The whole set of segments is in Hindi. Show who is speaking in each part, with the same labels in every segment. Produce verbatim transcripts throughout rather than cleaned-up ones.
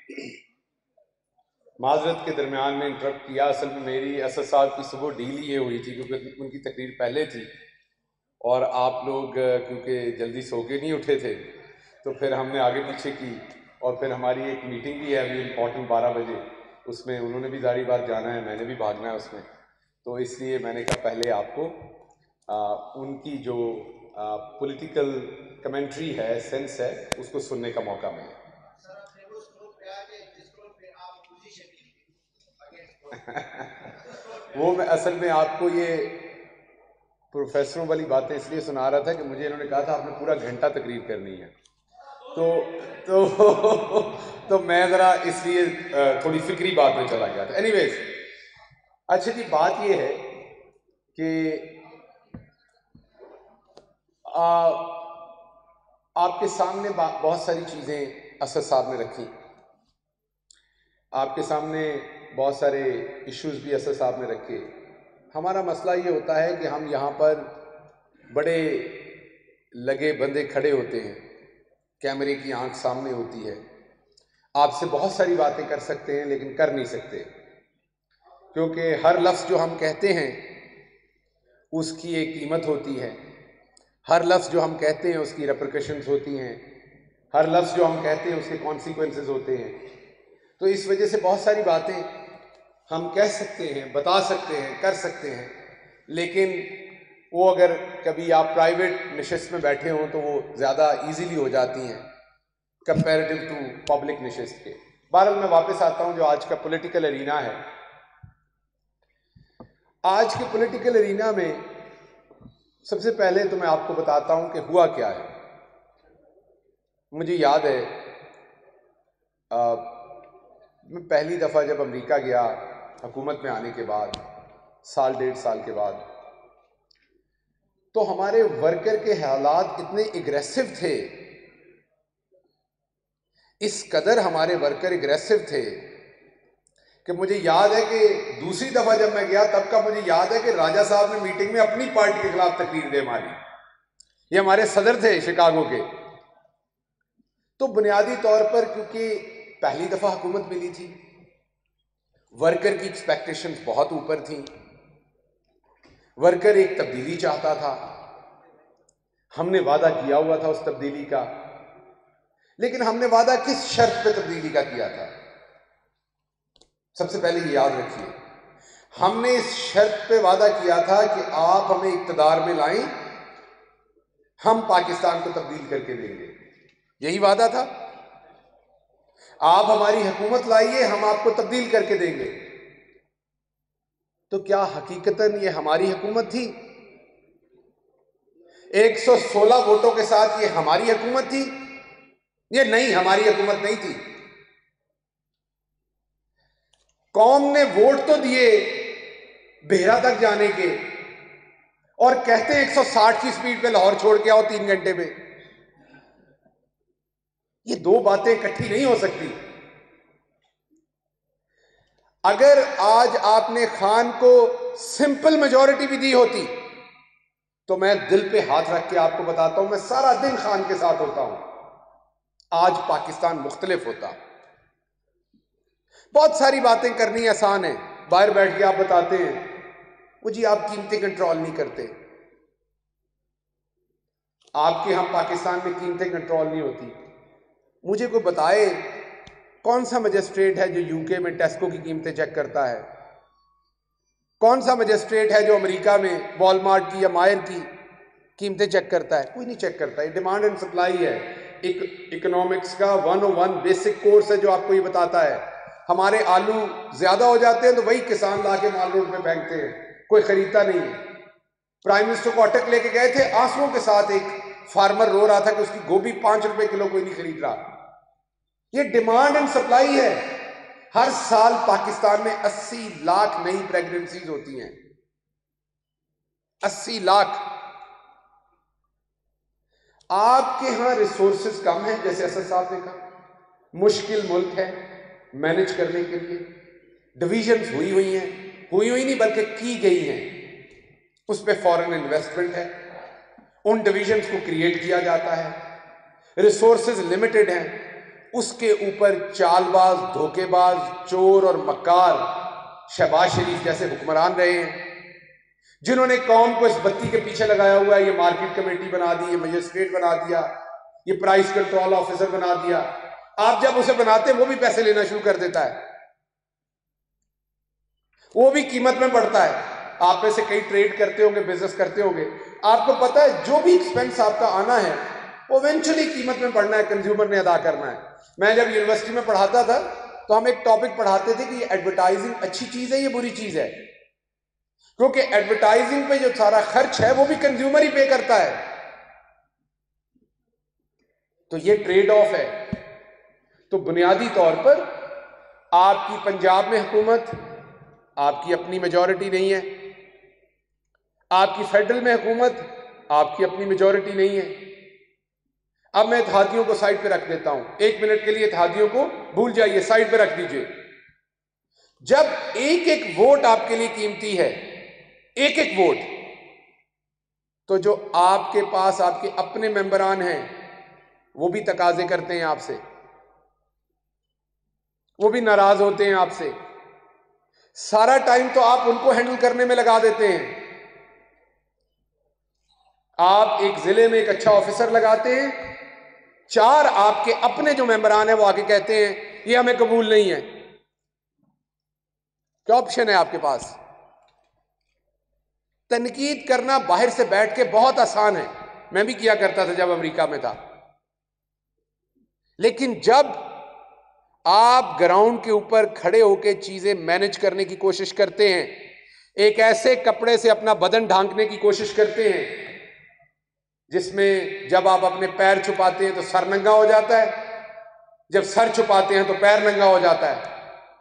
Speaker 1: माजरत के दरमियान में इंटरप्ट किया। असल में मेरी असद साहब की सुबह डील ये हुई थी क्योंकि उनकी तकरीर पहले थी और आप लोग क्योंकि जल्दी सो के नहीं उठे थे तो फिर हमने आगे पीछे की और फिर हमारी एक मीटिंग भी है अभी इम्पॉर्टेंट बारह बजे, उसमें उन्होंने भी जारी बात जाना है, मैंने भी भागना है उसमें, तो इसलिए मैंने कहा पहले आपको आ, उनकी जो पॉलिटिकल कमेंट्री है, सेंस है, उसको सुनने का मौका मिले। वो मैं असल में आपको ये प्रोफेसरों वाली बातें इसलिए सुना रहा था कि मुझे इन्होंने कहा था आपने पूरा घंटा तकरीर करनी है, तो तो तो मैं ज़रा इसलिए थोड़ी फिक्री बात में चला गया था। एनीवेज, अच्छा जी, बात ये है कि आ, आपके सामने बहुत सारी चीज़ें असद साहब ने रखी, आपके सामने बहुत सारे इश्यूज़ भी असद साहब ने रखे। हमारा मसला ये होता है कि हम यहाँ पर बड़े लगे बंदे खड़े होते हैं, कैमरे की आंख सामने होती है, आपसे बहुत सारी बातें कर सकते हैं लेकिन कर नहीं सकते, क्योंकि हर लफ्ज़ जो हम कहते हैं उसकी एक कीमत होती है, हर लफ्ज़ जो हम कहते हैं उसकी रेपरकशंस होती हैं, हर लफ्ज़ जो हम कहते हैं उसके कॉन्सिक्वेंसेस होते हैं। तो इस वजह से बहुत सारी बातें हम कह सकते हैं, बता सकते हैं, कर सकते हैं, लेकिन वो अगर कभी आप प्राइवेट नशिस्त में बैठे हों तो वो ज़्यादा इजीली हो जाती हैं कंपैरेटिव टू पब्लिक नशिस्त के। बहरहाल मैं वापस आता हूं जो आज का पॉलिटिकल एरिना है। आज के पॉलिटिकल एरिना में सबसे पहले तो मैं आपको बताता हूं कि हुआ क्या है। मुझे याद है आ, मैं पहली दफ़ा जब अमेरिका गया हुकूमत में आने के बाद, साल डेढ़ साल के बाद, तो हमारे वर्कर के हालात इतने एग्रेसिव थे, इस कदर हमारे वर्कर एग्रेसिव थे कि मुझे याद है कि दूसरी दफ़ा जब मैं गया तब का मुझे याद है कि राजा साहब ने मीटिंग में अपनी पार्टी के खिलाफ तकरीर दे मारी। ये हमारे सदर थे शिकागो के। तो बुनियादी तौर पर क्योंकि पहली दफ़ा हुकूमत मिली थी, वर्कर की एक्सपेक्टेशंस बहुत ऊपर थी, वर्कर एक तब्दीली चाहता था, हमने वादा किया हुआ था उस तब्दीली का, लेकिन हमने वादा किस शर्त पे तब्दीली का किया था? सबसे पहले ये याद रखिए, हमने इस शर्त पे वादा किया था कि आप हमें इक्तदार में लाएं, हम पाकिस्तान को तब्दील करके देंगे। यही वादा था, आप हमारी हुकूमत लाइए, हम आपको तब्दील करके देंगे। तो क्या हकीकतन ये हमारी हुकूमत थी? एक सौ सोलह वोटों के साथ ये हमारी हुकूमत थी? ये नहीं, हमारी हुकूमत नहीं थी। कौम ने वोट तो दिए बेहरा तक जाने के और कहते हैं एक सौ साठ की स्पीड पे लाहौर छोड़ के आओ तीन घंटे में। ये दो बातें इकट्ठी नहीं हो सकती। अगर आज आपने खान को सिंपल मेजॉरिटी भी दी होती तो मैं दिल पे हाथ रख के आपको बताता हूं, मैं सारा दिन खान के साथ होता हूं, आज पाकिस्तान मुख्तलिफ होता। बहुत सारी बातें करनी आसान है, बाहर बैठ के आप बताते हैं वो जी आप कीमतें कंट्रोल नहीं करते। आपके यहां पाकिस्तान में कीमतें कंट्रोल नहीं होती। मुझे कोई बताए कौन सा मजिस्ट्रेट है जो यूके में टेस्को की कीमतें चेक करता है? कौन सा मजिस्ट्रेट है जो अमेरिका में वॉलमार्ट की या मायर की कीमतें चेक करता है? कोई नहीं चेक करता। ये डिमांड एंड सप्लाई है, एक इकोनॉमिक्स का one O one basic course है जो आपको ये बताता है। हमारे आलू ज्यादा हो जाते हैं तो वही किसान ला के माल रोड पे फेंकते हैं, कोई खरीदता नहीं है। प्राइम मिनिस्टर को अटक लेके गए थे, आंसुओं के साथ एक फार्मर रो रहा था कि उसकी गोभी पांच रुपए किलो कोई नहीं खरीद रहा। ये डिमांड एंड सप्लाई है। हर साल पाकिस्तान में अस्सी लाख नई प्रेगनेंसीज होती हैं, अस्सी लाख। आपके यहां रिसोर्सेज कम है, जैसे असद साहब ने कहा, मुश्किल मुल्क है मैनेज करने के लिए, डिविजन्स हुई हुई हैं, हुई हुई नहीं बल्कि की गई हैं, उस पर फॉरेन इन्वेस्टमेंट है, उन डिविजन्स को क्रिएट किया जाता है, रिसोर्सेज लिमिटेड हैं, उसके ऊपर चालबाज, धोखेबाज, चोर और मक्कार शहबाज शरीफ जैसे हुक्मरान रहे हैं, जिन्होंने कौम को इस बत्ती के पीछे लगाया हुआ है। ये मार्केट कमेटी बना दी, ये मजिस्ट्रेट बना दिया, ये प्राइस कंट्रोल ऑफिसर बना दिया। आप जब उसे बनाते वो भी पैसे लेना शुरू कर देता है, वो भी कीमत में बढ़ता है। आप में से कई ट्रेड करते होंगे, बिजनेस करते होंगे, आपको पता है जो भी एक्सपेंस आपका आना है वो इवेंचुअली कीमत में पड़ना है, कंज्यूमर ने अदा करना है। मैं जब यूनिवर्सिटी में पढ़ाता था तो हम एक टॉपिक पढ़ाते थे कि एडवर्टाइजिंग अच्छी चीज है, ये बुरी चीज है, क्योंकि एडवर्टाइजिंग पे जो सारा खर्च है वो भी कंज्यूमर ही पे करता है। तो ये ट्रेड ऑफ है। तो बुनियादी तौर पर आपकी पंजाब में हुकूमत, आपकी अपनी मेजॉरिटी नहीं है, आपकी फेडरल में हुकूमत, आपकी अपनी मेजॉरिटी नहीं है। अब मैं इत्तेहादियों को साइड पे रख देता हूं, एक मिनट के लिए इत्तेहादियों को भूल जाइए, साइड पे रख दीजिए। जब एक एक वोट आपके लिए कीमती है, एक एक वोट, तो जो आपके पास आपके अपने मेंबरान हैं वो भी तकाजे करते हैं आपसे, वो भी नाराज होते हैं आपसे। सारा टाइम तो आप उनको हैंडल करने में लगा देते हैं। आप एक जिले में एक अच्छा ऑफिसर लगाते हैं, चार आपके अपने जो मेंबरान हैं वो आके कहते हैं ये हमें कबूल नहीं है। क्या ऑप्शन है आपके पास? तनकीद करना बाहर से बैठ के बहुत आसान है, मैं भी किया करता था जब अमेरिका में था। लेकिन जब आप ग्राउंड के ऊपर खड़े होकर चीजें मैनेज करने की कोशिश करते हैं, एक ऐसे कपड़े से अपना बदन ढांकने की कोशिश करते हैं जिसमें जब आप अपने पैर छुपाते हैं तो सर नंगा हो जाता है, जब सर छुपाते हैं तो पैर नंगा हो जाता है।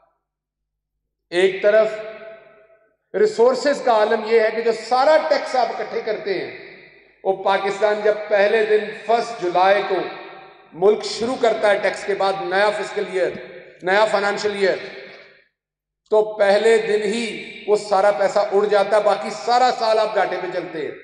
Speaker 1: एक तरफ रिसोर्सेज का आलम यह है कि जो सारा टैक्स आप इकट्ठे करते हैं, वो पाकिस्तान जब पहले दिन फर्स्ट जुलाई को मुल्क शुरू करता है टैक्स के बाद नया फिस्कल ईयर, नया फाइनेंशियल ईयर, तो पहले दिन ही वो सारा पैसा उड़ जाता है। बाकी सारा साल आप घाटे पे चलते हैं,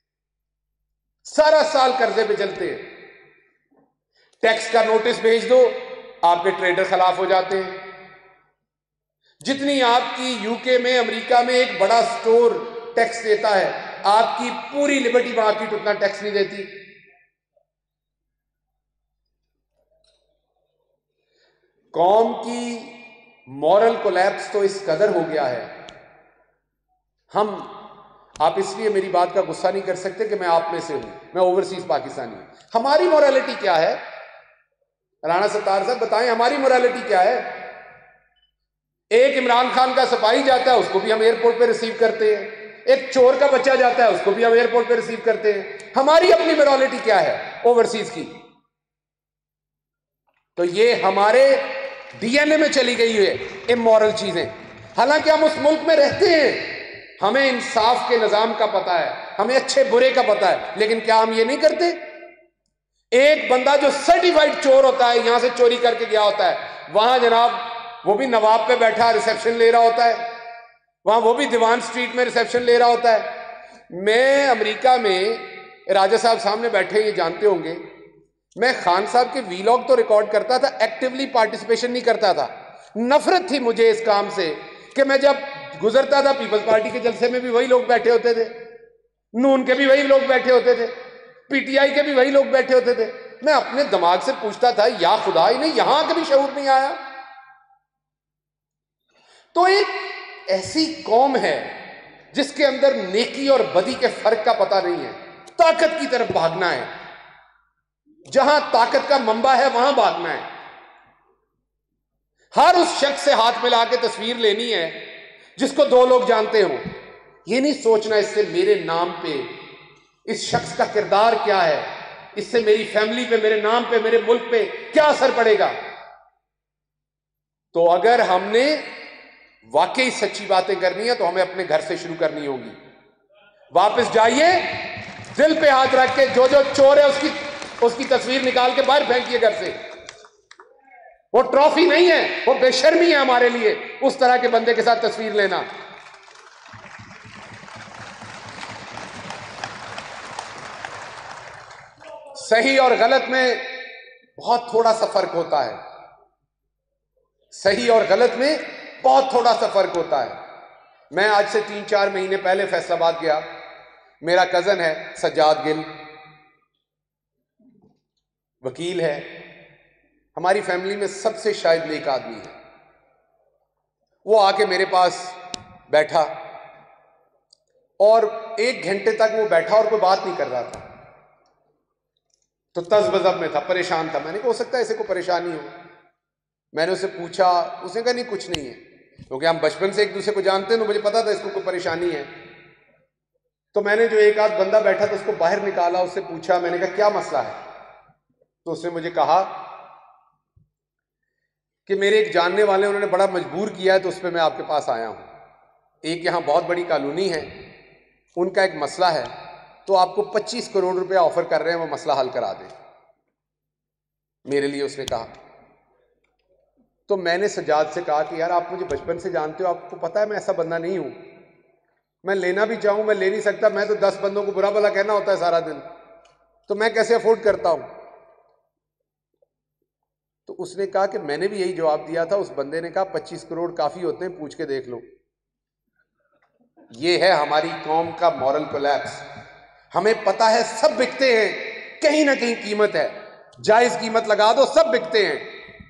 Speaker 1: सारा साल कर्जे पे चलते हैं। टैक्स का नोटिस भेज दो, आपके ट्रेडर खिलाफ हो जाते हैं। जितनी आपकी यूके में, अमेरिका में एक बड़ा स्टोर टैक्स देता है, आपकी पूरी लिबर्टी मार्केट उतना टैक्स नहीं देती। कौम की मॉरल कोलैप्स तो इस कदर हो गया है, हम आप इसलिए मेरी बात का गुस्सा नहीं कर सकते कि मैं आप में से हूं, मैं ओवरसीज पाकिस्तानी हूं। हमारी मोरालिटी क्या है? राणा सत्तार साहब बताएं, हमारी मोरालिटी क्या है? एक इमरान खान का सिपाही जाता है, उसको भी हम एयरपोर्ट पे रिसीव करते हैं। एक चोर का बच्चा जाता है, उसको भी हम एयरपोर्ट पे रिसीव करते हैं। हमारी अपनी मोरालिटी क्या है ओवरसीज की? तो ये हमारे डीएनए में चली गई है इमोरल चीजें। हालांकि हम उस मुल्क में रहते हैं, हमें इंसाफ के निजाम का पता है, हमें अच्छे बुरे का पता है, लेकिन क्या हम ये नहीं करते? एक बंदा जो सर्टिफाइड चोर होता है, यहां से चोरी करके गया होता है, वहां जनाब वो भी नवाब पे बैठा रिसेप्शन ले रहा होता है, वहां वो भी दीवान स्ट्रीट में रिसेप्शन ले रहा होता है। मैं अमेरिका में, राजा साहब सामने बैठे ये जानते होंगे, मैं खान साहब के वीलॉग तो रिकॉर्ड करता था, एक्टिवली पार्टिसिपेशन नहीं करता था। नफरत थी मुझे इस काम से कि मैं जब गुजरता था, पीपल्स पार्टी के जलसे में भी वही लोग बैठे होते थे, नून के भी वही लोग बैठे होते थे, पीटीआई के भी वही लोग बैठे होते थे। मैं अपने दिमाग से पूछता था, या खुदा, इन्हें यहां कभी शऊर नहीं आया? तो एक ऐसी कौम है जिसके अंदर नेकी और बदी के फर्क का पता नहीं है। ताकत की तरफ भागना है, जहां ताकत का मंबा है वहां भागना है। हर उस शख्स से हाथ मिला के तस्वीर लेनी है जिसको दो लोग जानते हो। ये नहीं सोचना इससे मेरे नाम पे, इस शख्स का किरदार क्या है, इससे मेरी फैमिली पे, मेरे नाम पे, मेरे मुल्क पे क्या असर पड़ेगा। तो अगर हमने वाकई सच्ची बातें करनी है तो हमें अपने घर से शुरू करनी होगी। वापस जाइए, दिल पे हाथ रख के जो जो चोर है उसकी उसकी तस्वीर निकाल के बाहर फेंकिए घर से। वो ट्रॉफी नहीं है, वो बेशर्मी है हमारे लिए उस तरह के बंदे के साथ तस्वीर लेना। सही और गलत में बहुत थोड़ा सा फर्क होता है, सही और गलत में बहुत थोड़ा सा फर्क होता है। मैं आज से तीन चार महीने पहले फैसलाबाद गया, मेरा कजन है सज्जाद गिल, वकील है, हमारी फैमिली में सबसे शायद नेक आदमी है। वो आके मेरे पास बैठा और एक घंटे तक वो बैठा और कोई बात नहीं कर रहा था, तो तज़बज़ब में था, परेशान था। मैंने कहा हो सकता है इसे कोई परेशानी हो। मैंने उससे पूछा, उसने कहा नहीं कुछ नहीं है, क्योंकि हम बचपन से एक दूसरे को जानते हैं तो मुझे पता था इसको कोई परेशानी है। तो मैंने जो एक आध बंदा बैठा था उसको बाहर निकाला, उससे पूछा, मैंने कहा क्या मसला है? तो उसने मुझे कहा कि मेरे एक जानने वाले उन्होंने बड़ा मजबूर किया है तो उस पर मैं आपके पास आया हूं। एक यहां बहुत बड़ी कॉलोनी है, उनका एक मसला है, तो आपको पच्चीस करोड़ रुपया ऑफर कर रहे हैं, वो मसला हल करा दें मेरे लिए, उसने कहा। तो मैंने सज्जाद से कहा कि यार आप मुझे बचपन से जानते हो, आपको पता है मैं ऐसा बंदा नहीं हूं, मैं लेना भी चाहूं मैं ले नहीं सकता, मैं तो दस बंदों को बुरा भला कहना होता है सारा दिन, तो मैं कैसे अफोर्ड करता हूं। तो उसने कहा कि मैंने भी यही जवाब दिया था। उस बंदे ने कहा पच्चीस करोड़ काफी होते हैं, पूछ के देख लो। ये है हमारी कौम का मॉरल कोलैप्स। हमें पता है सब बिकते हैं, कहीं ना कहीं कीमत है, जायज कीमत लगा दो, सब बिकते हैं।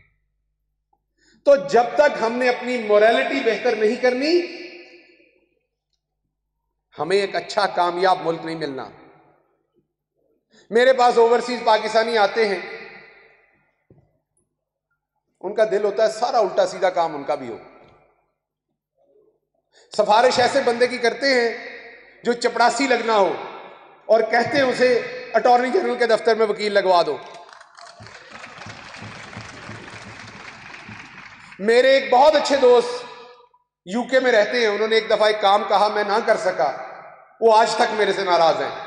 Speaker 1: तो जब तक हमने अपनी मोरालिटी बेहतर नहीं करनी, हमें एक अच्छा कामयाब मुल्क नहीं मिलना। मेरे पास ओवरसीज पाकिस्तानी आते हैं, उनका दिल होता है सारा उल्टा सीधा काम उनका भी हो। सिफारिश ऐसे बंदे की करते हैं जो चपड़ासी लगना हो और कहते हैं उसे अटॉर्नी जनरल के दफ्तर में वकील लगवा दो। मेरे एक बहुत अच्छे दोस्त यूके में रहते हैं, उन्होंने एक दफा एक काम कहा, मैं ना कर सका, वो आज तक मेरे से नाराज हैं।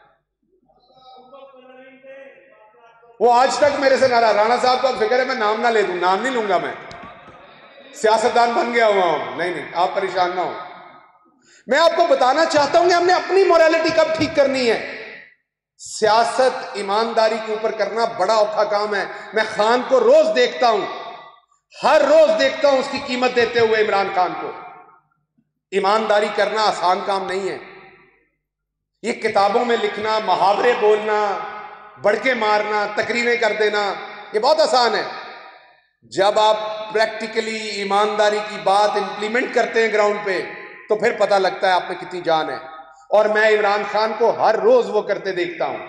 Speaker 1: वो आज तक मेरे से नाराज। राणा साहब को अब फिक्र है मैं नाम ना ले दूं, नाम नहीं लूंगा, मैं सियासतदान बन गया हुआ हूं। नहीं नहीं, आप परेशान ना हो। मैं आपको बताना चाहता हूं कि हमने अपनी मोरालिटी कब ठीक करनी है। सियासत ईमानदारी के ऊपर करना बड़ा औखा काम है। मैं खान को रोज देखता हूं, हर रोज देखता हूं उसकी कीमत देते हुए इमरान खान को। ईमानदारी करना आसान काम नहीं है। ये किताबों में लिखना, मुहावरे बोलना, बड़के मारना, तकरीरें कर देना, ये बहुत आसान है। जब आप प्रैक्टिकली ईमानदारी की बात इंप्लीमेंट करते हैं ग्राउंड पे, तो फिर पता लगता है आप में कितनी जान है। और मैं इमरान खान को हर रोज वो करते देखता हूं।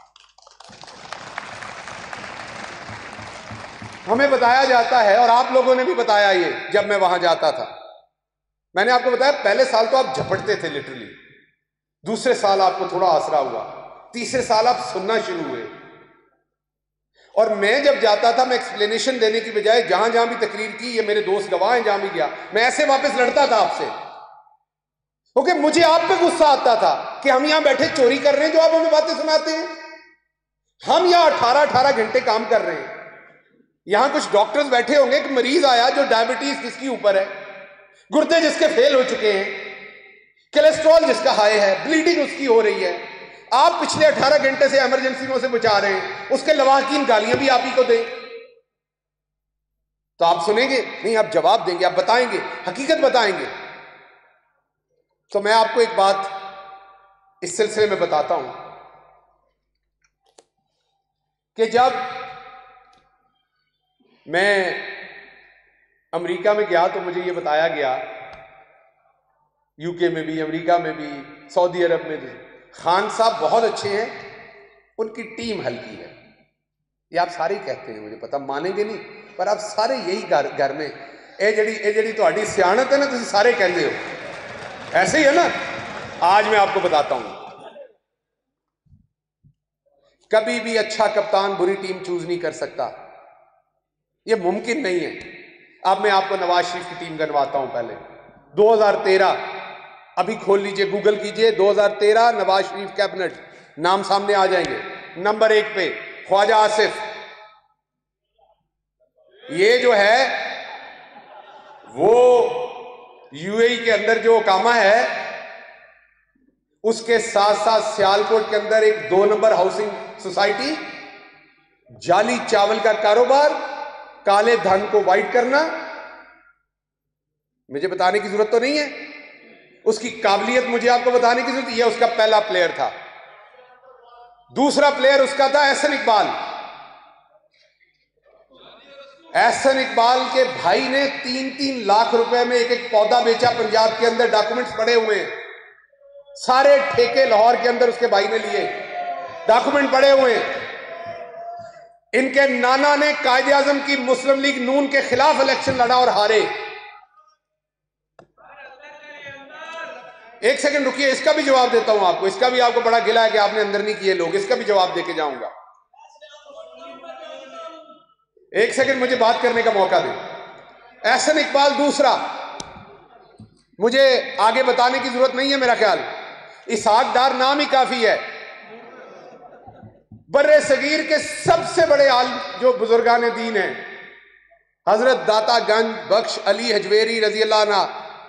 Speaker 1: हमें बताया जाता है, और आप लोगों ने भी बताया ये जब मैं वहां जाता था। मैंने आपको बताया पहले साल तो आप झपटते थे लिटरली, दूसरे साल आपको थोड़ा आसरा हुआ, तीसरे साल आप सुनना शुरू हुए। और मैं जब जाता था, मैं एक्सप्लेनेशन देने की बजाय जहां जहां भी तकरीर की, ये मेरे दोस्त गवाह हैं, जहां भी गया मैं ऐसे वापस लड़ता था आपसे, क्योंकि मुझे आप पे गुस्सा आता था कि हम यहां बैठे चोरी कर रहे हैं जो आप हमें बातें सुनाते हैं। हम यहां अठारह अठारह घंटे काम कर रहे हैं। यहां कुछ डॉक्टर्स बैठे होंगे, एक मरीज आया जो डायबिटीज जिसकी ऊपर है, गुर्दे जिसके फेल हो चुके हैं, कोलेस्ट्रॉल जिसका हाई है, ब्लीडिंग उसकी हो रही है, आप पिछले अठारह घंटे से इमरजेंसी में उसे बचा रहे हैं, उसके लवाहकीन गालियां भी आप ही को दें तो आप सुनेंगे नहीं? आप जवाब देंगे, आप बताएंगे, हकीकत बताएंगे। तो मैं आपको एक बात इस सिलसिले में बताता हूं कि जब मैं अमेरिका में गया तो मुझे यह बताया गया, यूके में भी, अमेरिका में भी, सऊदी अरब में भी, खान साहब बहुत अच्छे हैं, उनकी टीम हल्की है। ये आप सारे कहते हैं, मुझे पता, मानेंगे नहीं, पर आप सारे यही घर घर में ए जड़ी ए जड़ी ਤੁਹਾਡੀ ਸਿਆਣਤ है ना, तुम सारे कहते हो, ऐसे ही है ना। आज मैं आपको बताता हूं, कभी भी अच्छा कप्तान बुरी टीम चूज नहीं कर सकता, ये मुमकिन नहीं है। अब मैं आपको नवाज शरीफ की टीम गनवाता हूं। पहले दो हज़ार तेरह, अभी खोल लीजिए, गूगल कीजिए, दो हज़ार तेरह नवाज शरीफ कैबिनेट, नाम सामने आ जाएंगे। नंबर एक पे ख्वाजा आसिफ, ये जो है वो यूएई के अंदर जो कामा है, उसके साथ साथ सियालकोट के अंदर एक दो नंबर हाउसिंग सोसाइटी, जाली चावल का कारोबार, काले धन को वाइट करना, मुझे बताने की जरूरत तो नहीं है। उसकी काबिलियत मुझे आपको बताने की जरूरत, यह उसका पहला प्लेयर था। दूसरा प्लेयर उसका था एहसन इकबाल। एहसन इकबाल के भाई ने तीन तीन लाख रुपए में एक एक पौधा बेचा पंजाब के अंदर, डॉक्यूमेंट्स पड़े हुए हैं, सारे ठेके लाहौर के अंदर उसके भाई ने लिए, डॉक्यूमेंट पड़े हुए हैं। इनके नाना ने कायदे आजम की मुस्लिम लीग नून के खिलाफ इलेक्शन लड़ा और हारे। एक सेकंड रुकिए, इसका भी जवाब देता हूं आपको। इसका भी आपको बड़ा गिला है कि आपने अंदर नहीं किए लोग, इसका भी जवाब देके जाऊंगा। एक सेकंड मुझे बात करने का मौका दें। एहसन इकबाल दूसरा, मुझे आगे बताने की जरूरत नहीं है मेरा ख्याल, इसहाक डार नाम ही काफी है। बर्रे सगीर के सबसे बड़े आलिम जो बुजुर्गान दीन हैं, हजरत दाता गंज बख्श अली हजवेरी रजी अल्लाह अन्हा,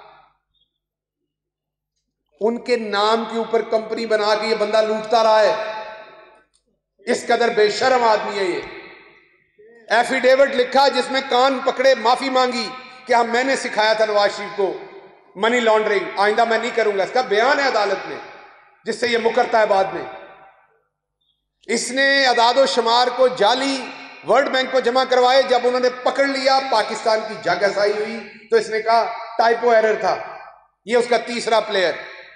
Speaker 1: उनके नाम के ऊपर कंपनी बना के ये बंदा लूटता रहा है। इस कदर बेशर्म आदमी है ये। एफिडेविट लिखा जिसमें कान पकड़े माफी मांगी कि हम मैंने सिखाया था नवाज शरीफ को मनी लॉन्ड्रिंग, आइंदा मैं नहीं करूंगा। इसका बयान है अदालत में जिससे ये मुकरता है बाद में। इसने अदादो शुमार को जाली वर्ल्ड बैंक को जमा करवाए। जब उन्होंने पकड़ लिया, पाकिस्तान की जगहसाई हुई, तो इसने कहा टाइपो एरर था। ये उसका तीसरा player.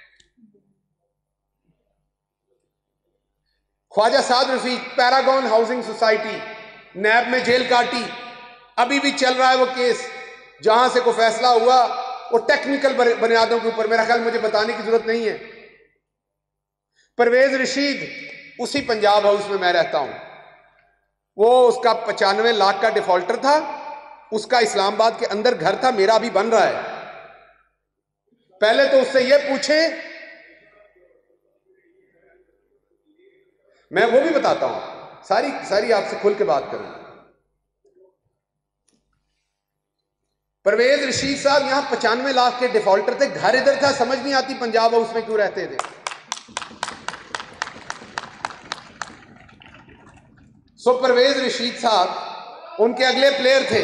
Speaker 1: Khwaja Saad Rafique, Paragon housing society, NAB में जेल काटी, अभी भी चल रहा है वो केस। जहां से कोई फैसला हुआ वो टेक्निकल बुनियादों के ऊपर, मेरा ख्याल मुझे बताने की जरूरत नहीं है। परवेज रशीद, उसी पंजाब हाउस में मैं रहता हूं, वो उसका पचानवे लाख का डिफॉल्टर था। उसका इस्लामाबाद के अंदर घर था, मेरा अभी बन रहा है। पहले तो उससे ये पूछे, मैं वो भी बताता हूं, सारी सारी आपसे खुल के बात करूं। परवेज रशीद साहब यहां पचानवे लाख के डिफॉल्टर थे, घर इधर था, समझ नहीं आती पंजाब हाउस में क्यों रहते थे। सो परवेज रशीद साहब उनके अगले प्लेयर थे।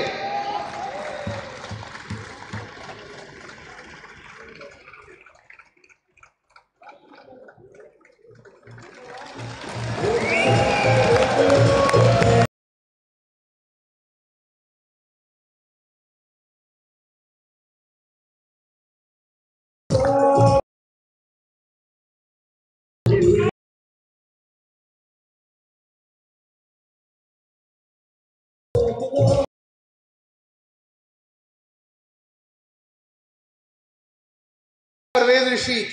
Speaker 1: परवेज रशीद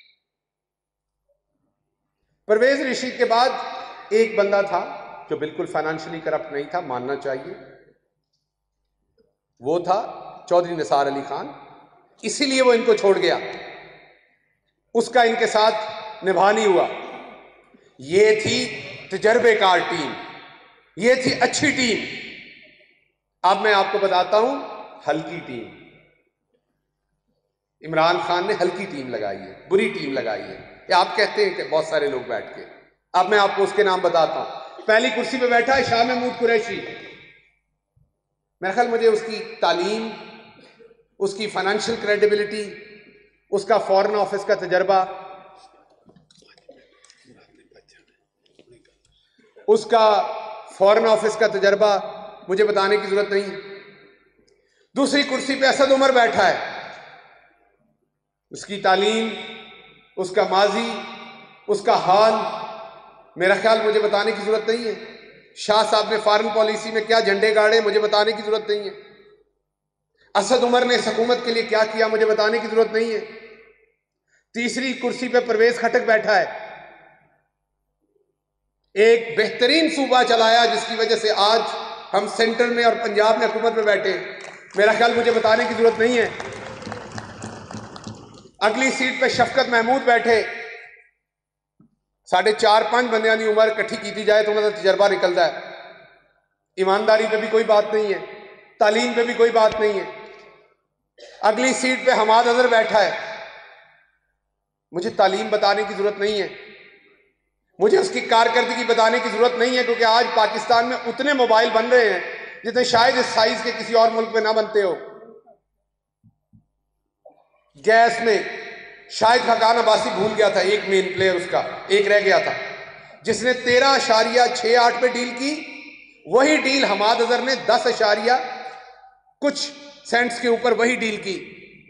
Speaker 1: परवेज रशीद के बाद एक बंदा था जो बिल्कुल फाइनेंशियली करप्ट नहीं था, मानना चाहिए, वो था चौधरी निसार अली खान। इसीलिए वो इनको छोड़ गया, उसका इनके साथ निभा नहीं हुआ। ये थी तजर्बेकार टीम, ये थी अच्छी टीम। अब मैं आपको बताता हूं हल्की टीम। इमरान खान ने हल्की टीम लगाई है, बुरी टीम लगाई है, ये आप कहते हैं कि बहुत सारे लोग बैठ के। अब मैं आपको उसके नाम बताता हूं। पहली कुर्सी पे बैठा है शाह महमूद कुरैशी। मेरा ख्याल मुझे उसकी तालीम, उसकी फाइनेंशियल क्रेडिबिलिटी, उसका फॉरेन ऑफिस का तजर्बा, उसका फॉरेन ऑफिस का तजर्बा मुझे बताने की जरूरत नहीं। दूसरी कुर्सी पे असद उमर बैठा है, उसकी तालीम, उसका माजी, उसका हाल, मेरा ख्याल मुझे बताने की जरूरत नहीं है। शाह साहब ने फॉरेन पॉलिसी में क्या झंडे गाड़े, मुझे बताने की जरूरत नहीं है। असद उमर ने हुकूमत के लिए क्या किया, मुझे बताने की जरूरत नहीं है। तीसरी कुर्सी पे परवेज खटक बैठा है, एक बेहतरीन सूबा चलाया जिसकी वजह से आज हम सेंट्रल में और पंजाब में हुकूमत में बैठे। मेरा ख्याल मुझे बताने की जरूरत नहीं है। अगली सीट पे शफकत महमूद बैठे, साढ़े चार पांच बंदियां की उम्र इकट्ठी की जाए तो उन्होंने तजर्बा निकलता है। ईमानदारी पे भी कोई बात नहीं है, तालीम पे भी कोई बात नहीं है। अगली सीट पे हमाद अजहर बैठा है, मुझे तालीम बताने की जरूरत नहीं है, मुझे उसकी कारकर्दगी बताने की जरूरत नहीं है, क्योंकि आज पाकिस्तान में उतने मोबाइल बन रहे हैं जितने शायद इस साइज के किसी और मुल्क में ना बनते हो। गैस में शाहिद खाकान अब्बासी भूल गया था, एक मेन प्लेयर उसका एक रह गया था, जिसने तेरह अशारिया छह आठ पे डील की। वही डील हमाद अजहर ने दस अशारिया कुछ सेंट्स के ऊपर वही डील की।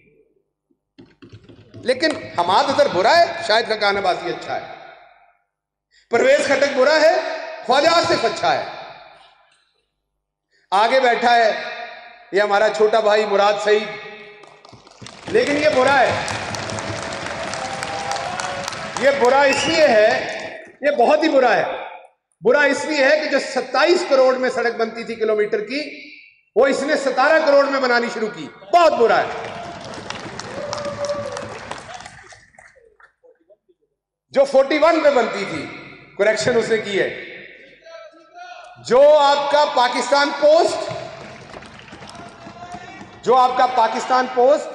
Speaker 1: लेकिन हमाद अजहर बुरा है, शाहिद खाकान अब्बासी अच्छा है। परवेज खटक बुरा है, ख्वाजा आसिफ अच्छा है। आगे बैठा है ये हमारा छोटा भाई मुराद सईद, लेकिन ये बुरा है। ये बुरा इसलिए है, ये बहुत ही बुरा है। बुरा इसलिए है कि जो सत्ताईस करोड़ में सड़क बनती थी किलोमीटर की, वो इसने सतारह करोड़ में बनानी शुरू की। बहुत बुरा है। जो इकतालीस पे बनती थी, करेक्शन उसने की है। जो आपका पाकिस्तान पोस्ट जो आपका पाकिस्तान पोस्ट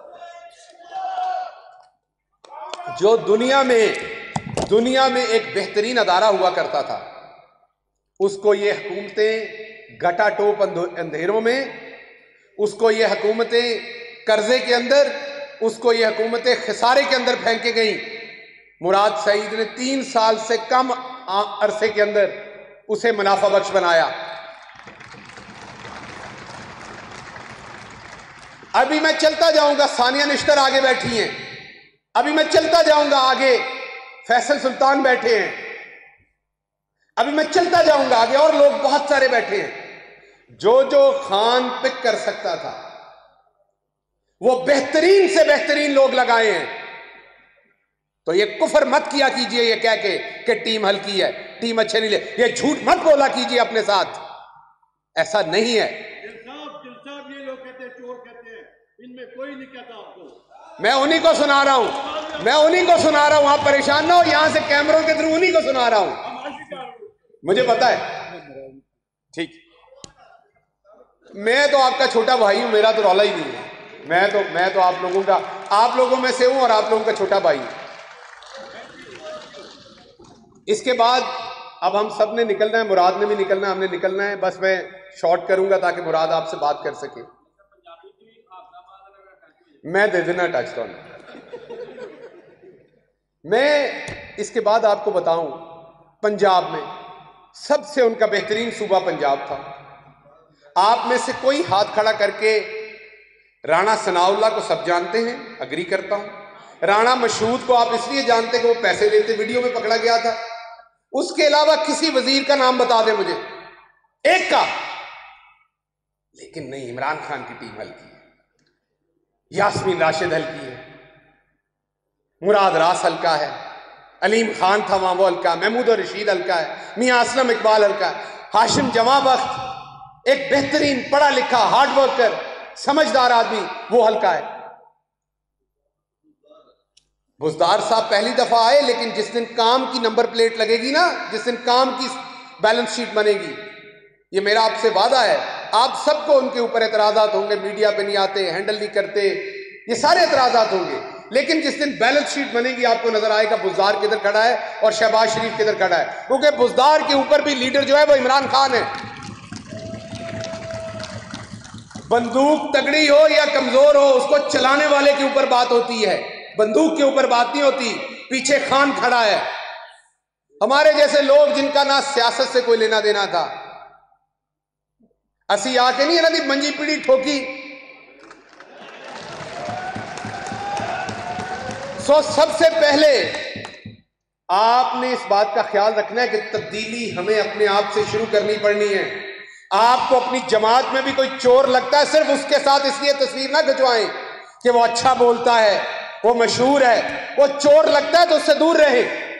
Speaker 1: जो दुनिया में दुनिया में एक बेहतरीन अदारा हुआ करता था, उसको ये हुकूमतें घटाटोप अंधेरों में, उसको ये हुकूमतें कर्जे के अंदर, उसको ये हुकूमतें खसारे के अंदर फेंके गई। मुराद सईद ने तीन साल से कम अरसे के अंदर उसे मुनाफा बख्श बनाया। अभी मैं चलता जाऊंगा, सानिया निश्तर आगे बैठी हैं, अभी मैं चलता जाऊंगा आगे, फैसल सुल्तान बैठे हैं, अभी मैं चलता जाऊंगा आगे, और लोग बहुत सारे बैठे हैं। जो जो खान पिक कर सकता था वो बेहतरीन से बेहतरीन लोग लगाए हैं। तो ये कुफर मत किया कीजिए ये कह के कि टीम हल्की है, टीम अच्छे नहीं ले, ये झूठ मत बोला कीजिए अपने साथ, ऐसा नहीं है।
Speaker 2: ये लोग कहते हैं, चोर कहते हैं, इनमें कोई नहीं कहता आपको।
Speaker 1: मैं उन्हीं को सुना रहा हूं, मैं उन्हीं को सुना रहा हूं, आप परेशान ना हो, यहां से कैमरों के थ्रू उन्हीं को सुना रहा हूं, मुझे पता है। ठीक, मैं तो आपका छोटा भाई हूं, मेरा तो रौला ही नहीं है। मैं तो मैं तो आप लोगों का आप लोगों में से हूं और आप लोगों का छोटा भाई हूं। इसके बाद अब हम सब ने निकलना है, मुराद ने भी निकलना है, हमने निकलना है। बस मैं शॉर्ट करूंगा ताकि मुराद आपसे बात कर सके। मैं दे देना टच तो मैं इसके बाद आपको बताऊं, पंजाब में सबसे उनका बेहतरीन सूबा पंजाब था। आप में से कोई हाथ खड़ा करके राणा सनाउल्लाह को सब जानते हैं, अग्री करता हूं। राणा मशहूद को आप इसलिए जानते कि वो पैसे लेते, वीडियो में पकड़ा गया था। उसके अलावा किसी वजीर का नाम बता दे मुझे, एक का। लेकिन नहीं, इमरान खान की टीम हल्की है, यास्मीन राशिद हल्की है, मुराद रास हल्का है, अलीम खान था वहां वो हल्का, महमूद और रशीद हल्का है, मियां असलम इकबाल हल्का है, हाशिम जमा बख्त एक बेहतरीन पढ़ा लिखा हार्ड वर्कर समझदार आदमी, वो हल्का है। बुजदार साहब पहली दफा आए, लेकिन जिस दिन काम की नंबर प्लेट लगेगी ना, जिस दिन काम की बैलेंस शीट बनेगी, ये मेरा आपसे वादा है, आप सबको उनके ऊपर एतराजात होंगे, मीडिया पे नहीं आते, हैंडल नहीं करते, ये सारे एतराजात होंगे। लेकिन जिस दिन बैलेंस शीट बनेगी आपको नजर आएगा बुजदार किधर खड़ा है और शहबाज शरीफ किधर खड़ा है, क्योंकि बुजदार के ऊपर भी लीडर जो है वो इमरान खान है। बंदूक तगड़ी हो या कमजोर हो, उसको चलाने वाले के ऊपर बात होती है, बंदूक के ऊपर बात नहीं होती। पीछे खान खड़ा है। हमारे जैसे लोग जिनका ना सियासत से कोई लेना देना था, असी आके नहीं ना दी मंजी पीढ़ी ठोकी। सो सबसे पहले आपने इस बात का ख्याल रखना है कि तब्दीली हमें अपने आप से शुरू करनी पड़नी है। आपको अपनी जमात में भी कोई चोर लगता है, सिर्फ उसके साथ इसलिए तस्वीर ना खिंचवाएं कि वो अच्छा बोलता है, वो मशहूर है, वो चोर लगता है तो उससे दूर रहे।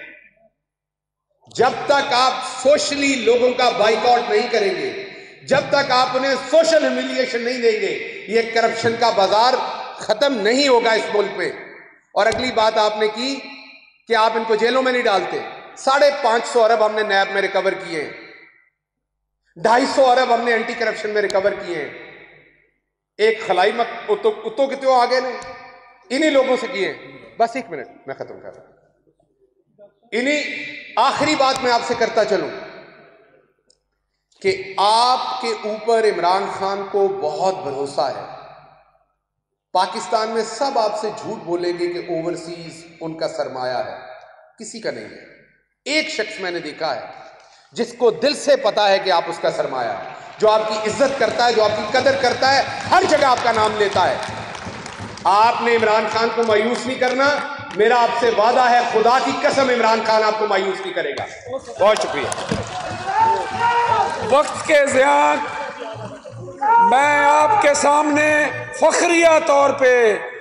Speaker 1: जब तक आप सोशली लोगों का बाइकआउट नहीं करेंगे, जब तक आप उन्हें सोशल ह्यूमिलिएशन नहीं देंगे, ये करप्शन का बाजार खत्म नहीं होगा इस मुल्क पे। और अगली बात आपने की कि आप इनको जेलों में नहीं डालते। साढ़े पांच सौ अरब हमने नैब में रिकवर किए हैं, ढाई सौ अरब हमने एंटी करप्शन में रिकवर किए हैं। एक खलाई मत उतो, उतो कितो आगे ने इन्हीं लोगों से किए। बस एक मिनट मैं खत्म कर रहा हूं। इन्हीं आखिरी बात मैं आपसे करता चलूं कि आपके ऊपर इमरान खान को बहुत भरोसा है। पाकिस्तान में सब आपसे झूठ बोलेंगे कि ओवरसीज उनका सरमाया है, किसी का नहीं है। एक शख्स मैंने देखा है जिसको दिल से पता है कि आप उसका सरमाया है, जो आपकी इज्जत करता है, जो आपकी कदर करता है, हर जगह आपका नाम लेता है। आपने इमरान खान को मायूस नहीं करना। मेरा आपसे वादा है, खुदा की कसम इमरान खान आपको मायूस नहीं करेगा। बहुत शुक्रिया।
Speaker 3: वक्त के ज़ियान मैं आपके सामने फखरिया तौर पे